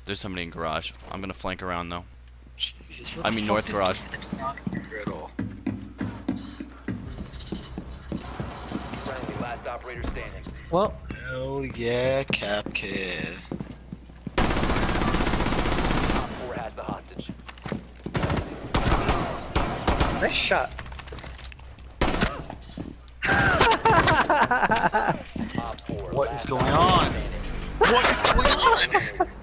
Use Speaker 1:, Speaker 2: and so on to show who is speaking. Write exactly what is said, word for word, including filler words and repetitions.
Speaker 1: There's somebody in garage. I'm gonna flank around though.
Speaker 2: Jesus,
Speaker 1: I mean north garage.
Speaker 2: It's not here at all.
Speaker 3: Friendly, last operator standing.
Speaker 4: Well,
Speaker 2: Hell yeah, Cap Kid.
Speaker 3: Top four has the hostage.
Speaker 4: nice shot.
Speaker 3: Top four.
Speaker 2: What is
Speaker 3: last
Speaker 2: going
Speaker 3: operator
Speaker 2: on?
Speaker 3: standing.
Speaker 2: What is going on?